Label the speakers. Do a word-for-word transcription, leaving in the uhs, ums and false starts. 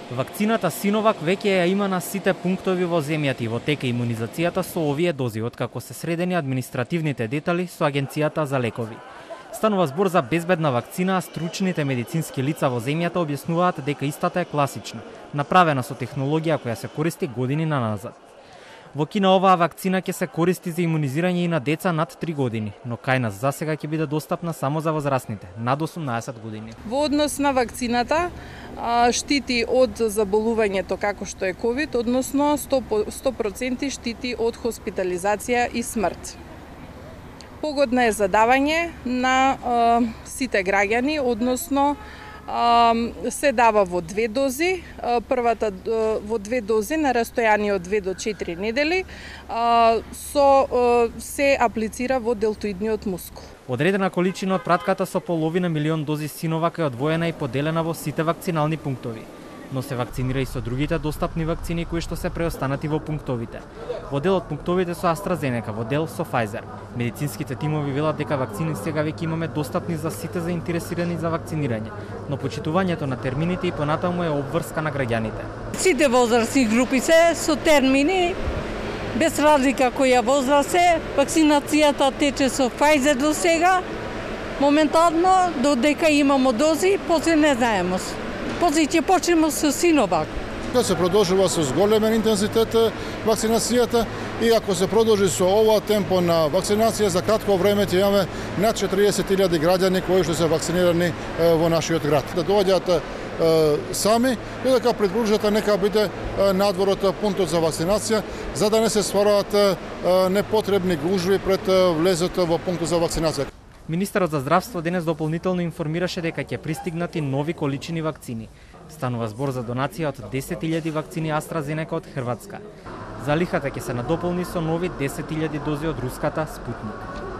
Speaker 1: Вакцината Синовак веќе ја има на сите пунктови во земјата и во тека имунизацијата со овие дози, откако се средени административните детали со Агенцијата за лекови. Станува збор за безбедна вакцина, а стручните медицински лица во земјата објаснуваат дека истата е класична, направена со технологија која се користи години наназад. Во Кина оваа вакцина ќе се користи за имунизирање и на деца над три години, но кај нас засега ќе биде достапна само за возрастните, над осумнаесет години.
Speaker 2: Во однос на вакцината, штити од заболувањето како што е ковид, односно сто проценти штити од хоспитализација и смрт. Погодна е за давање на сите граѓани, односно се дава во две дози, првата во две дози на растојание од две до четири недели, со се аплицира во делтоидниот мускул.
Speaker 1: Одредена количина од пратката со половина милион дози Синовак е одвоена и поделена во сите вакцинални пунктови, но се вакцинира и со другите достапни вакцини кои што се преостанати во пунктовите. Во дел од пунктовите со AstraZeneca, во дел со Pfizer. Медицинските тимови велат дека вакцини сега веќе имаме достапни за сите заинтересирани за вакцинирање, но почитувањето на термините и понатаму е обврска на граѓаните.
Speaker 3: Сите возрастни групи се со термини, без разлика која возраст е. Вакцинацијата тече со Pfizer до сега. Моментално, додека имамо дози, после не знаеме. После ќе почнеме со Синовак.
Speaker 4: Да се продолжува со зголемен интензитет вакцинацијата и ако се продолжи со ова темпо на вакцинација, за кратко време ќе имаме над четириесет илјади граѓани кои што се вакцинирани во нашиот град. Да доаѓаат сами и дека пригружата нека биде надвор од пунктот за вакцинација, за да не се стваруваат непотребни гужви пред влезот во пунктот за вакцинација.
Speaker 1: Министерот за здравство денес дополнително информираше дека ќе пристигнати нови количини вакцини. Станува збор за донација од десет илјади вакцини AstraZeneca од Хрватска. Залихата ќе се надополни со нови десет илјади дози од руската Спутник.